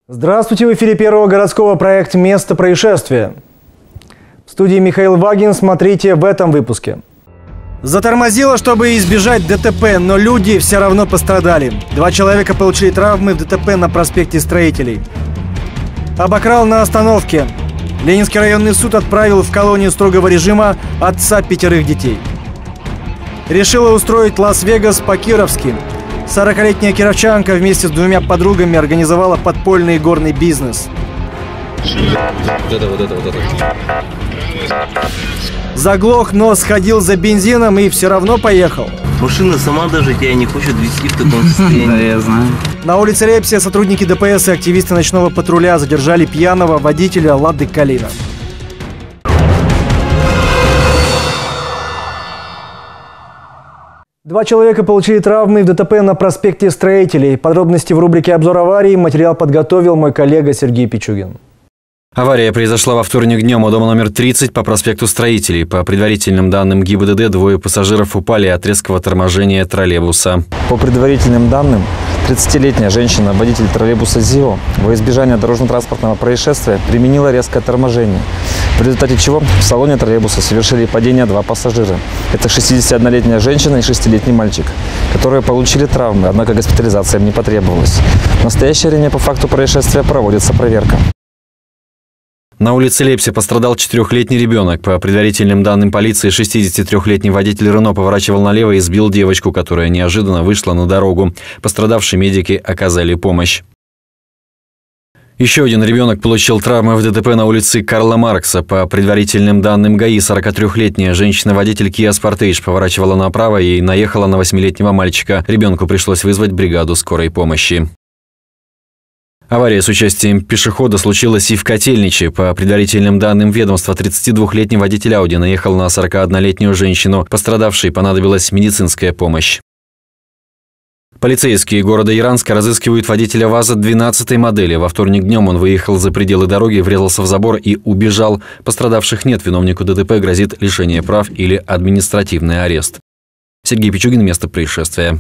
Здравствуйте, в эфире Первого городского проект «Место происшествия». В студии Михаил Вагин. Смотрите в этом выпуске. Затормозило, чтобы избежать ДТП, но люди все равно пострадали. 2 человека получили травмы в ДТП на проспекте Строителей. Обокрал на остановке. Ленинский районный суд отправил в колонию строгого режима отца 5 детей. Решила устроить Лас-Вегас по-кировски. 40-летняя кировчанка вместе с 2 подругами организовала подпольный горный бизнес. Заглох, но сходил за бензином и все равно поехал. Машина сама даже тебя не хочет везти в таком состоянии. Да, я знаю. На улице Репсия сотрудники ДПС и активисты ночного патруля задержали пьяного водителя «Лады Калина». Два человека получили травмы в ДТП на проспекте Строителей. Подробности в рубрике «Обзор аварии». Материал подготовил мой коллега Сергей Пичугин. Авария произошла во вторник днем у дома номер 30 по проспекту Строителей. По предварительным данным ГИБДД, 2 пассажиров упали от резкого торможения троллейбуса. По предварительным данным, 30-летняя женщина, водитель троллейбуса ЗИО, во избежание дорожно-транспортного происшествия применила резкое торможение, в результате чего в салоне троллейбуса совершили падение 2 пассажира. Это 61-летняя женщина и 6-летний мальчик, которые получили травмы, однако госпитализация им не потребовалась. В настоящее время по факту происшествия проводится проверка. На улице Лепси пострадал 4-летний ребенок. По предварительным данным полиции, 63-летний водитель Рено поворачивал налево и сбил девочку, которая неожиданно вышла на дорогу. Пострадавшие медики оказали помощь. Еще один ребенок получил травмы в ДТП на улице Карла Маркса. По предварительным данным ГАИ, 43-летняя женщина-водитель Kia Sportage поворачивала направо и наехала на 8-летнего мальчика. Ребенку пришлось вызвать бригаду скорой помощи. Авария с участием пешехода случилась и в Котельниче. По предварительным данным ведомства, 32-летний водитель Ауди наехал на 41-летнюю женщину. Пострадавшей понадобилась медицинская помощь. Полицейские города Яранска разыскивают водителя ВАЗа 12-й модели. Во вторник днем он выехал за пределы дороги, врезался в забор и убежал. Пострадавших нет. Виновнику ДТП грозит лишение прав или административный арест. Сергей Пичугин, место происшествия.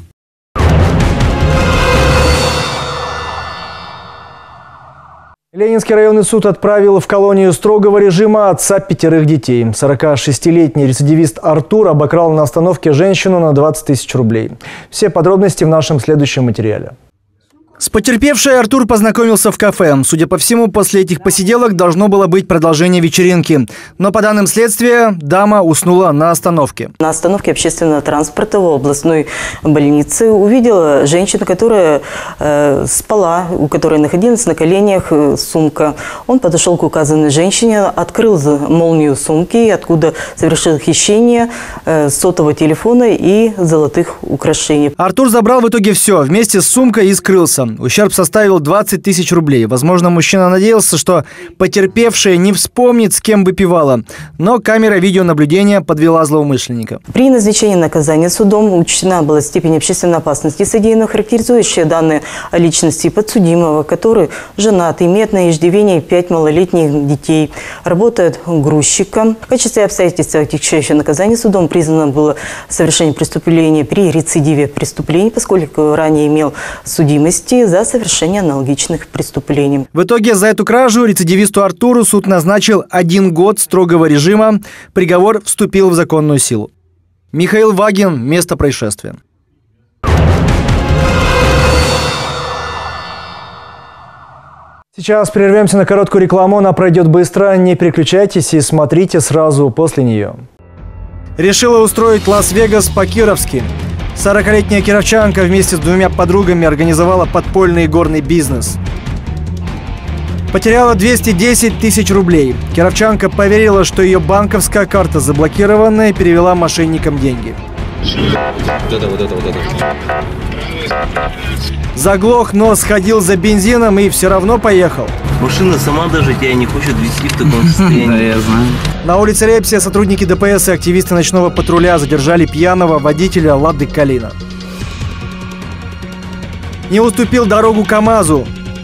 Ленинский районный суд отправил в колонию строгого режима отца 5 детей. 46-летний рецидивист Артур обокрал на остановке женщину на 20 тысяч рублей. Все подробности в нашем следующем материале. С потерпевшей Артур познакомился в кафе. Судя по всему, после этих посиделок должно было быть продолжение вечеринки. Но по данным следствия, дама уснула на остановке. На остановке общественного транспорта в областной больнице увидела женщину, которая спала, у которой находилась на коленях сумка. Он подошел к указанной женщине, открыл молнию сумки, откуда совершил хищение сотового телефона и золотых украшений. Артур забрал в итоге все, вместе с сумкой, и скрылся. Ущерб составил 20 тысяч рублей. Возможно, мужчина надеялся, что потерпевшая не вспомнит, с кем выпивала. Но камера видеонаблюдения подвела злоумышленника. При назначении наказания судом учтена была степень общественной опасности содеянного, характеризующая данные о личности подсудимого, который женат, имеет на иждивении 5 малолетних детей, работает грузчиком. В качестве обстоятельств, отягчающего наказания судом, признано было совершение преступления при рецидиве преступлений, поскольку ранее имел судимости за совершение аналогичных преступлений. В итоге за эту кражу рецидивисту Артуру суд назначил 1 год строгого режима. Приговор вступил в законную силу. Михаил Вагин. Место происшествия. Сейчас прервемся на короткую рекламу. Она пройдет быстро. Не переключайтесь и смотрите сразу после нее. Решила устроить Лас-Вегас по-кировски. 40-летняя кировчанка вместе с 2 подругами организовала подпольный горный бизнес. Потеряла 210 тысяч рублей. Кировчанка поверила, что ее банковская карта заблокирована, и перевела мошенникам деньги. Заглох, но сходил за бензином и все равно поехал. Машина сама даже тебя не хочет везти в таком состоянии. Да, я знаю. На улице Репсия сотрудники ДПС и активисты ночного патруля задержали пьяного водителя «Лады Калина». Не уступил дорогу КАМАЗу.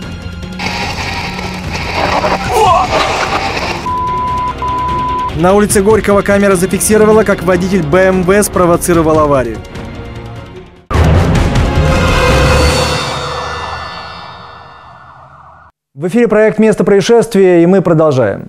На улице Горького камера зафиксировала, как водитель БМВ спровоцировал аварию. В эфире проект «Место происшествия», и мы продолжаем.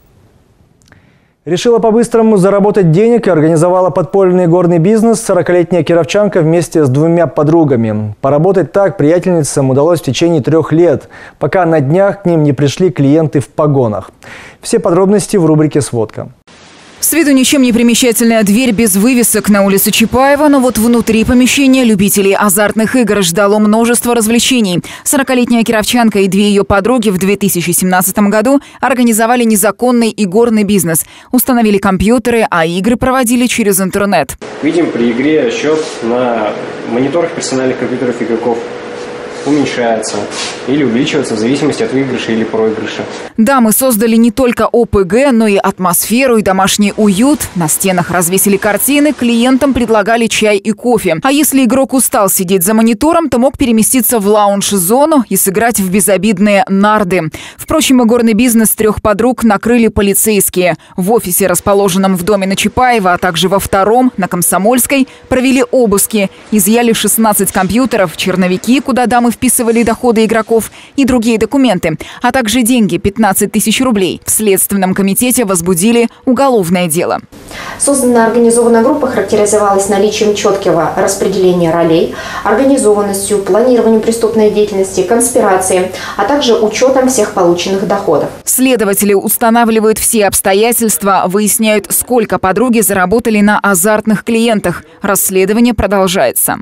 Решила по-быстрому заработать денег и организовала подпольный горный бизнес 40-летняя кировчанка вместе с двумя подругами. Поработать так приятельницам удалось в течение 3 лет, пока на днях к ним не пришли клиенты в погонах. Все подробности в рубрике «Сводка». С виду ничем не примечательная дверь без вывесок на улице Чапаева, но вот внутри помещения любителей азартных игр ждало множество развлечений. 40-летняя кировчанка и 2 ее подруги в 2017 году организовали незаконный игорный бизнес. Установили компьютеры, а игры проводили через интернет. Видим при игре счет на мониторах персональных компьютеров игроков уменьшается или увеличивается в зависимости от выигрыша или проигрыша. Да, мы создали не только ОПГ, но и атмосферу и домашний уют. На стенах развесили картины, клиентам предлагали чай и кофе. А если игрок устал сидеть за монитором, то мог переместиться в лаунж-зону и сыграть в безобидные нарды. Впрочем, игорный бизнес 3 подруг накрыли полицейские. В офисе, расположенном в доме на Чапаева, а также во 2-м, на Комсомольской, провели обыски. Изъяли 16 компьютеров, черновики, куда дамы вписывали доходы игроков, и другие документы, а также деньги – 15 тысяч рублей. В Следственном комитете возбудили уголовное дело. Созданная организованная группа характеризовалась наличием четкого распределения ролей, организованностью, планированием преступной деятельности, конспирации, а также учетом всех полученных доходов. Следователи устанавливают все обстоятельства, выясняют, сколько подруги заработали на азартных клиентах. Расследование продолжается.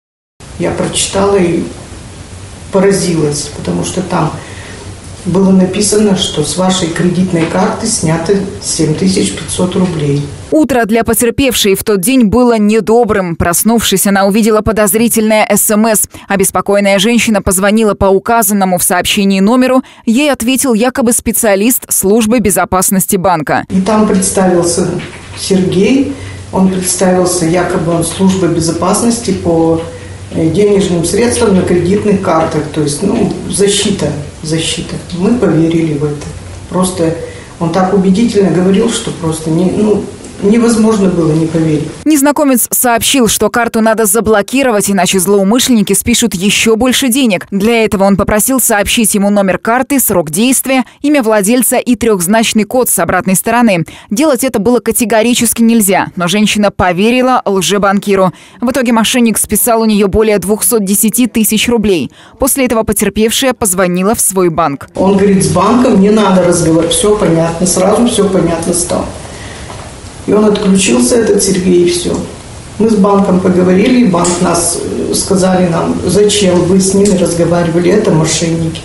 Я прочитала и поразилась, потому что там было написано, что с вашей кредитной карты снято 7500 рублей. Утро для потерпевшей в тот день было недобрым. Проснувшись, она увидела подозрительное СМС. Обеспокоенная женщина позвонила по указанному в сообщении номеру. Ей ответил якобы специалист службы безопасности банка. И там представился Сергей. Он представился, якобы он служба безопасности по денежным средствам на кредитных картах. То есть, защита. Мы поверили в это. Просто он так убедительно говорил, что просто невозможно было не поверить. Незнакомец сообщил, что карту надо заблокировать, иначе злоумышленники спишут еще больше денег. Для этого он попросил сообщить ему номер карты, срок действия, имя владельца и 3-значный код с обратной стороны. Делать это было категорически нельзя, но женщина поверила лжебанкиру. В итоге мошенник списал у нее более 210 тысяч рублей. После этого потерпевшая позвонила в свой банк. Он говорит, с банком не надо разговаривать, все понятно, сразу все понятно стало. И он отключился, этот Сергей, и все. Мы с банком поговорили, и банк сказали нам, зачем вы с ними разговаривали, это мошенники.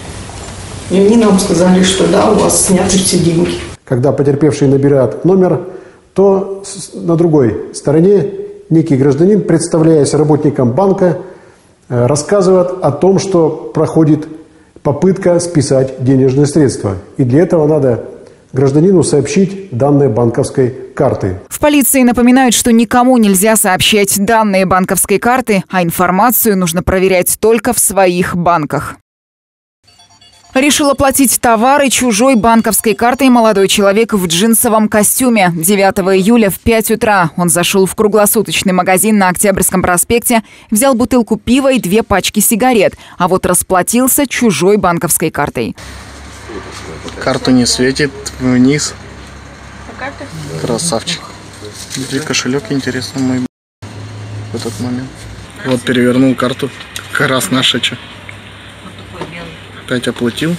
И они нам сказали, что да, у вас сняты все деньги. Когда потерпевший набирает номер, то на другой стороне некий гражданин, представляясь работником банка, рассказывает о том, что проходит попытка списать денежные средства. И для этого надо гражданину сообщить данные банковской карты. В полиции напоминают, что никому нельзя сообщать данные банковской карты, а информацию нужно проверять только в своих банках. Решил оплатить товары чужой банковской картой молодой человек в джинсовом костюме. 9 июля в 5 утра он зашел в круглосуточный магазин на Октябрьском проспекте, взял бутылку пива и 2 пачки сигарет, а вот расплатился чужой банковской картой. Карту не светит, вниз. Красавчик. Где кошелек, интересно, мой в этот момент. Вот перевернул карту, как раз наша. Опять оплатил.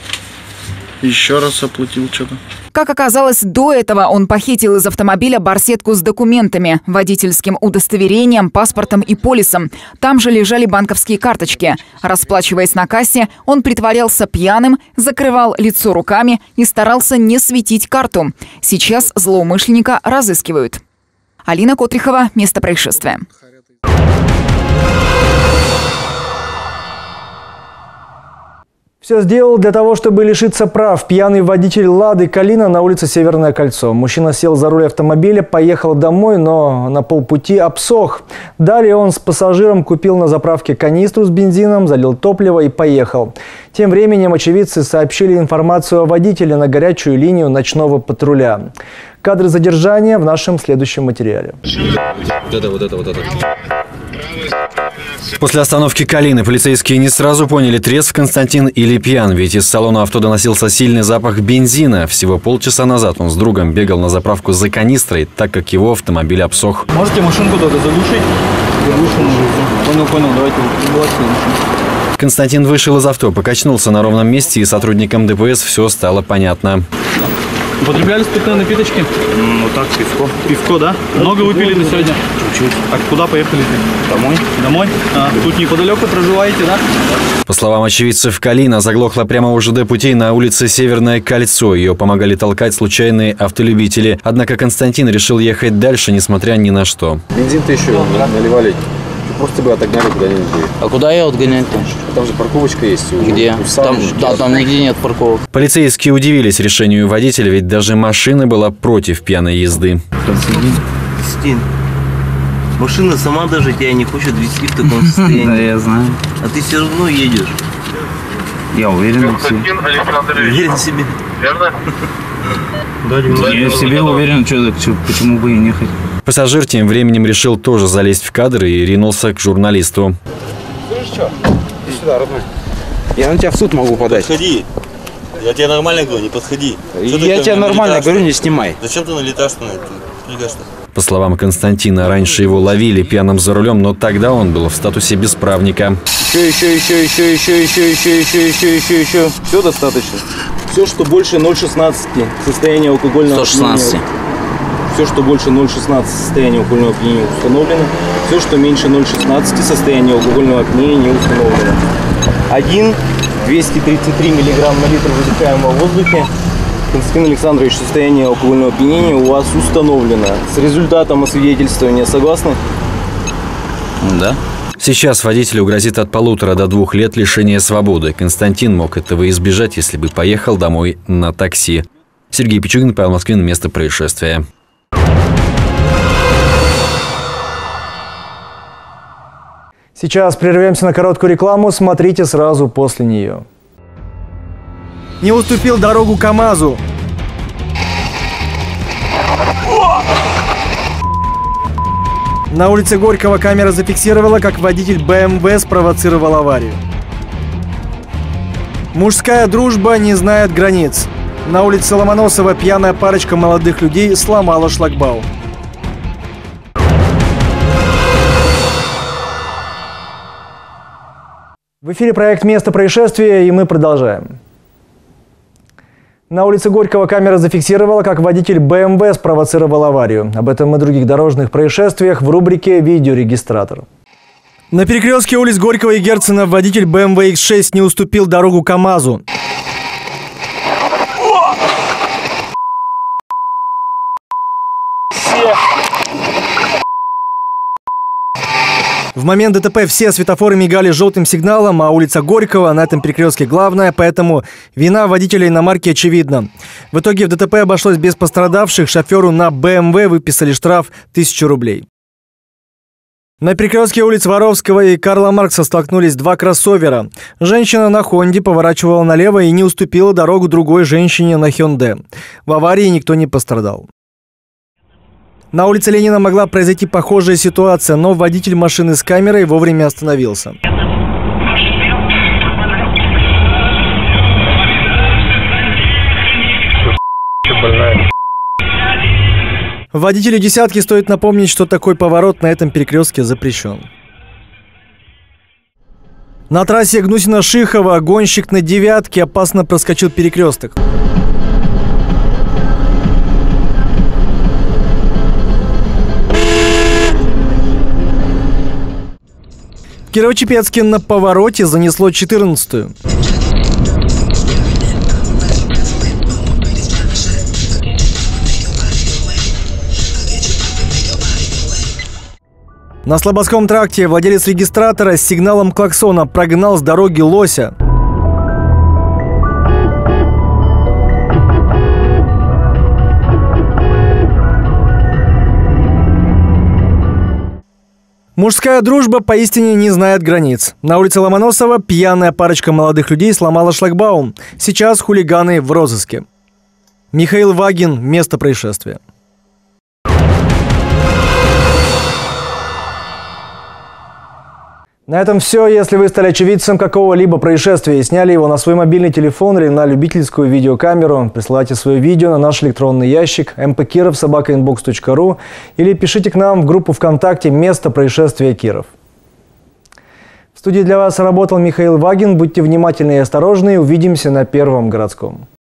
Еще раз оплатил что-то. Как оказалось, до этого он похитил из автомобиля барсетку с документами, водительским удостоверением, паспортом и полисом. Там же лежали банковские карточки. Расплачиваясь на кассе, он притворялся пьяным, закрывал лицо руками и старался не светить карту. Сейчас злоумышленника разыскивают. Алина Котрихова. Место происшествия. Все сделал для того, чтобы лишиться прав. Пьяный водитель «Лады Калина» на улице Северное кольцо. Мужчина сел за руль автомобиля, поехал домой, но на полпути обсох. Далее он с пассажиром купил на заправке канистру с бензином, залил топливо и поехал. Тем временем очевидцы сообщили информацию о водителе на горячую линию ночного патруля. Кадры задержания в нашем следующем материале. Вот это. После остановки Калины полицейские не сразу поняли, трезв Константин или пьян, ведь из салона авто доносился сильный запах бензина. Всего полчаса назад он с другом бегал на заправку за канистрой, так как его автомобиль обсох. Можете машинку только заглушить? Понял, давайте. Константин вышел из авто, покачнулся на ровном месте, и сотрудникам ДПС все стало понятно. Употребляли спиртные напиточки? Ну так, пивко. Пивко, да? Много выпили на сегодня? Чуть-чуть. А куда поехали? Домой. Домой? Тут неподалеку проживаете, да? По словам очевидцев, Калина заглохла прямо у ЖД путей на улице Северное Кольцо. Ее помогали толкать случайные автолюбители. Однако Константин решил ехать дальше, несмотря ни на что. Бензин-то еще наливали. Просто бы отогнали куда-нибудь. А куда ее отгонять-то? Там же парковочка есть. Где? Там нигде нет парковок. Полицейские удивились решению водителя, ведь даже машина была против пьяной езды. Константин, машина сама даже тебя не хочет везти в таком состоянии. Да, я знаю. А ты все равно едешь. Я уверен в себе. Уверен в себе? Верно? Я в себе уверен, почему бы и не ехать. Пассажир тем временем решил тоже залезть в кадр и ринулся к журналисту. Слышишь, что? Иди сюда, родной. Я на тебя в суд могу подать. Подходи. Я тебе нормально говорю, не подходи. Я тебе нормально говорю, не снимай. Зачем ты налетаешь на это? По словам Константина, раньше его ловили пьяным за рулем, но тогда он был в статусе бесправника. Еще. Все достаточно. Все, что больше 0,16 состояние алкогольного 116. Все, что больше 0,16 состояния алкогольного опьянения установлено. Все, что меньше 0,16 состояния алкогольного опьянения не установлено. 233 миллиграмм на литр выдыхаемого воздуха. Константин Александрович, состояние алкогольного опьянения у вас установлено. С результатом освидетельствования согласны? Да. Сейчас водителю грозит от 1,5 до 2 лет лишения свободы. Константин мог этого избежать, если бы поехал домой на такси. Сергей Пичугин, Павел Москвин, место происшествия. Сейчас прервемся на короткую рекламу, смотрите сразу после нее. Не уступил дорогу КАМАЗу. На улице Горького камера зафиксировала, как водитель БМВ спровоцировал аварию. Мужская дружба не знает границ. На улице Ломоносова пьяная парочка молодых людей сломала шлагбаум. В эфире проект «Место происшествия», и мы продолжаем. На улице Горького камера зафиксировала, как водитель БМВ спровоцировал аварию. Об этом и других дорожных происшествиях в рубрике «Видеорегистратор». На перекрестке улиц Горького и Герцена водитель БМВ X6 не уступил дорогу КАМАЗу. В момент ДТП все светофоры мигали желтым сигналом, а улица Горького на этом перекрестке главная, поэтому вина водителя иномарки очевидна. В итоге в ДТП обошлось без пострадавших, шоферу на БМВ выписали штраф 1000 рублей. На перекрестке улиц Воровского и Карла Маркса столкнулись два кроссовера. Женщина на Хонде поворачивала налево и не уступила дорогу другой женщине на Хёнде. В аварии никто не пострадал. На улице Ленина могла произойти похожая ситуация, но водитель машины с камерой вовремя остановился. Водителю «десятки» стоит напомнить, что такой поворот на этом перекрестке запрещен. На трассе Гнусино-Шихова гонщик на «девятке» опасно проскочил перекресток. В Кирово-Чепецке на повороте занесло 14-ю. На Слободском тракте владелец регистратора с сигналом клаксона прогнал с дороги лося. Мужская дружба поистине не знает границ. На улице Ломоносова пьяная парочка молодых людей сломала шлагбаум. Сейчас хулиганы в розыске. Михаил Вагин, место происшествия. На этом все. Если вы стали очевидцем какого-либо происшествия и сняли его на свой мобильный телефон или на любительскую видеокамеру, присылайте свое видео на наш электронный ящик mpkirov@inbox.ru или пишите к нам в группу ВКонтакте «Место происшествия Киров». В студии для вас работал Михаил Вагин. Будьте внимательны и осторожны. Увидимся на Первом городском.